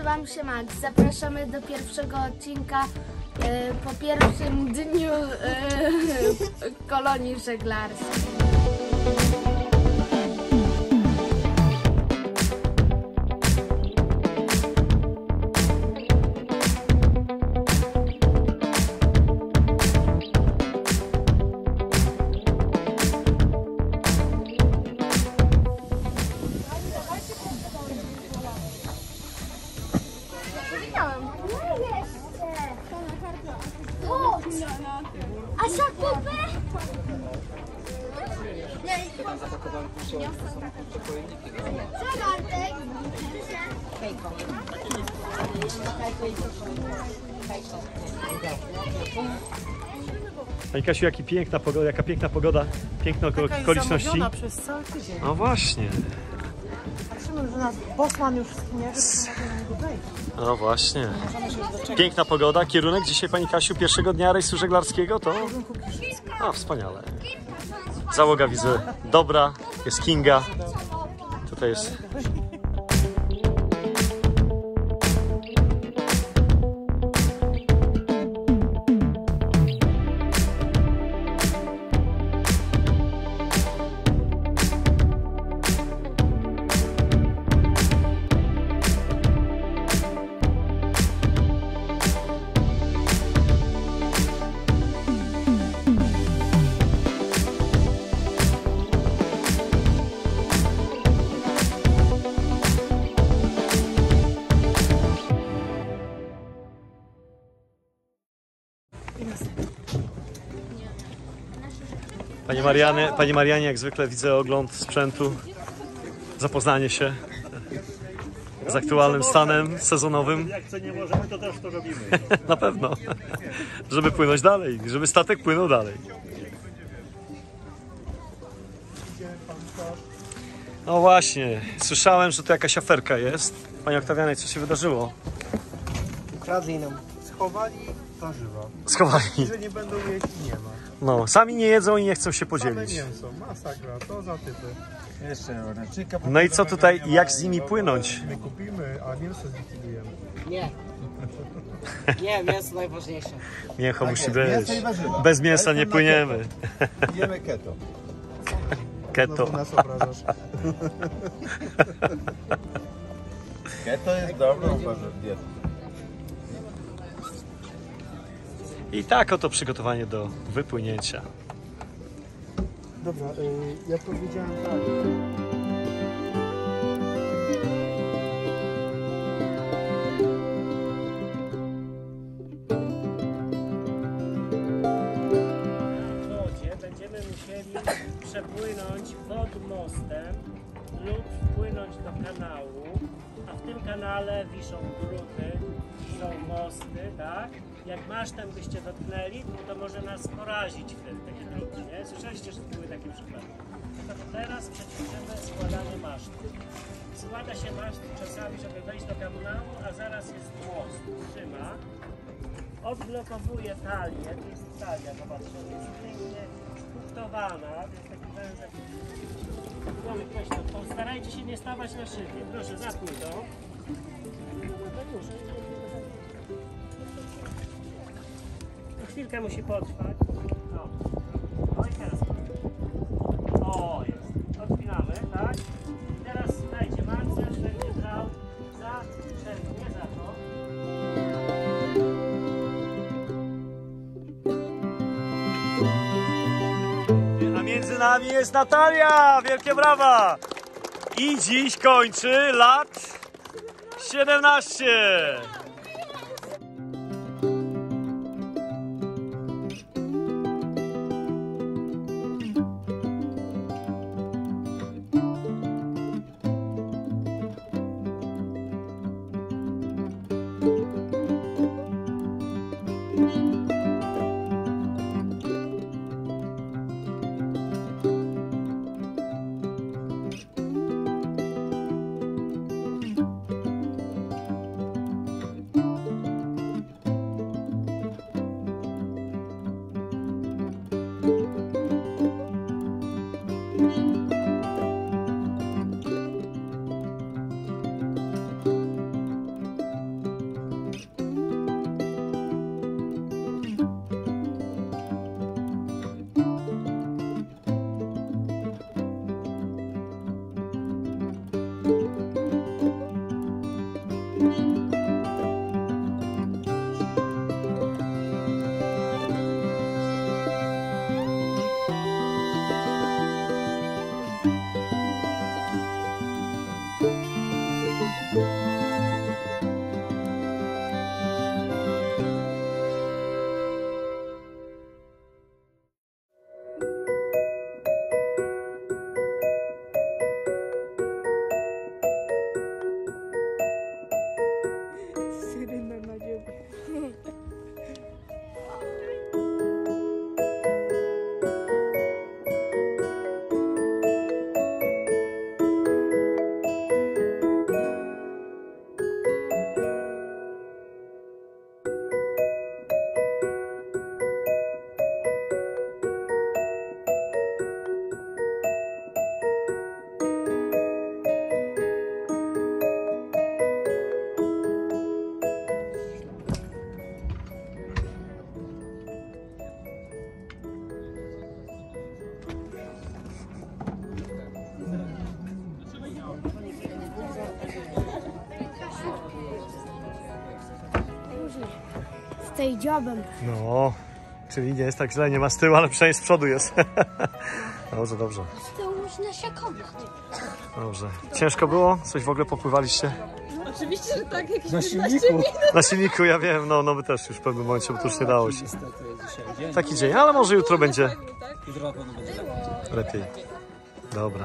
nazywam się Max. Zapraszamy do pierwszego odcinka po pierwszym dniu kolonii żeglarskiej. A zakupy? Pani Kasiu, jaka piękna pogoda, piękne okoliczności. Przez cały tydzień. No właśnie. Patrzymy, że nas Bosman już skinie, No właśnie. Piękna pogoda, kierunek dzisiaj Pani Kasiu pierwszego dnia rejsu żeglarskiego to? A, wspaniale. Załoga widzę dobra, jest Kinga. Tutaj jest... Pani Marianie, jak zwykle widzę ogląd sprzętu, zapoznanie się z aktualnym stanem sezonowym. Jak co nie możemy, to też to robimy. Na pewno, żeby płynąć dalej, żeby statek płynął dalej. No właśnie, słyszałem, że to jakaś aferka jest. Pani Oktawianie, co się wydarzyło? Ukradli nam. Schowali warzywa. Schowali. Że nie będą jeść, nie ma. No, sami nie jedzą i nie chcą się podzielić. Same mięso, masakra, to za typy. Jeszcze ręcznika. No i co tutaj, jak z nimi płynąć? My kupimy, a mięso zlikwidujemy. Nie. Nie, mięso najważniejsze. Mięcho musi być. Mięso i warzywa. Bez mięsa nie płyniemy. Jemy keto. Keto. No, nas obrażasz. Keto jest dobrą dietą. I tak oto przygotowanie do wypłynięcia. Dobra, ja powiedziałem tak. Na wodzie będziemy musieli przepłynąć pod mostem lub wpłynąć do kanału, a w tym kanale wiszą druty, są mosty, tak? Jak masztem byście dotknęli, to może nas porazić taki drut, nie? Słyszeliście, że były takie przypadki. No to teraz przećwiczymy składanie masztu. Składa się maszt czasami, żeby wejść do kanału, a zaraz jest most. Trzyma. Odblokowuje talię, to jest talia, zobaczcie, jest pięknie punktowana, to jest taki węzeł. Słowik, weź to, postarajcie się nie stawać na szybie. Proszę, zapój to. No już. Chwilkę musi potrwać. No. No i teraz. O, jest. Odpinamy, tak? I teraz dajcie marcer, będzie brał za szereg, nie za to. A między nami jest Natalia! Wielkie brawa! I dziś kończy lat 17! Ej, dziobem. No, czyli nie jest tak źle, nie ma z tyłu, ale przynajmniej z przodu jest. Dobrze, dobrze. Z tyłu można się kąpać. Dobrze. Ciężko było? Coś w ogóle popływaliście? Oczywiście, że tak, jakieś Na silniku. Na silniku, ja wiem, no my też już w pewnym momencie, bo to już nie dało się. Taki dzień, ale może jutro będzie lepiej. Dobra.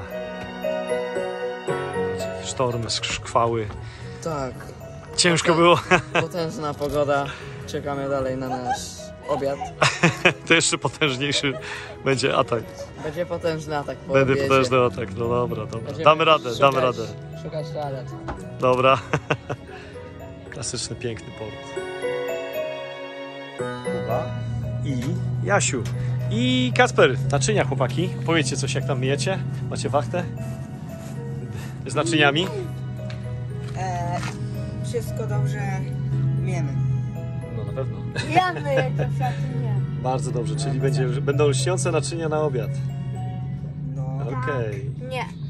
Sztormy, szkwały. Tak, Ciężko było. potężna pogoda. Czekamy dalej na nasz obiad. To jeszcze potężniejszy będzie atak. Będzie potężny atak po Będzie obiedzie. potężny atak, no dobra, dobra. Będziemy Damy radę, damy szukać- radę. Szukać toalet. Dobra. Klasyczny, piękny port. Kuba i Jasiu. I Kacper. Naczynia, chłopaki. Powiedzcie coś, jak tam myjecie? Macie wachtę? Z naczyniami? Wszystko dobrze wiemy. No na pewno. Ja myję to nie. Bardzo dobrze, czyli będą lśniące naczynia na obiad. No. Okej. Nie.